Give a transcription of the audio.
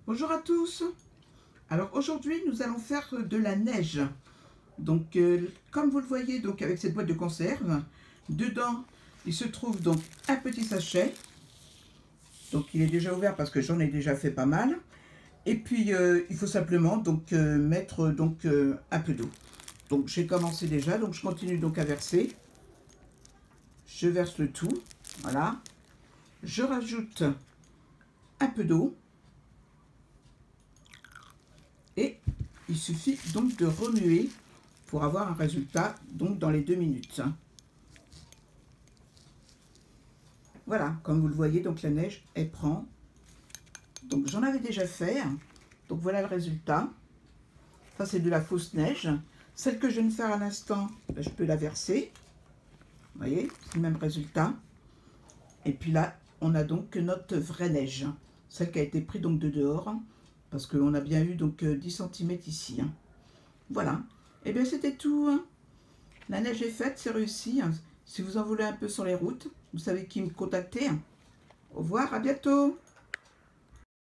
Bonjour à tous. Alors aujourd'hui nous allons faire de la neige. Donc comme vous le voyez donc avec cette boîte de conserve, dedans il se trouve donc un petit sachet. Donc il est déjà ouvert parce que j'en ai déjà fait pas mal. Et puis il faut simplement donc mettre donc un peu d'eau. Donc j'ai commencé déjà, donc je continue donc à verser. Je verse le tout, voilà. Je rajoute un peu d'eau. Et il suffit donc de remuer pour avoir un résultat donc dans les 2 minutes. Voilà, comme vous le voyez, donc la neige, elle prend. Donc j'en avais déjà fait. Donc voilà le résultat. Ça c'est de la fausse neige. Celle que je viens de faire à l'instant, ben, je peux la verser. Vous voyez, c'est le même résultat. Et puis là, on a donc notre vraie neige. Celle qui a été prise donc de dehors. Parce qu'on a bien eu donc 10 cm ici. Voilà. Et bien c'était tout. La neige est faite, c'est réussi. Si vous en voulez un peu sur les routes, vous savez qui me contacter. Au revoir, à bientôt.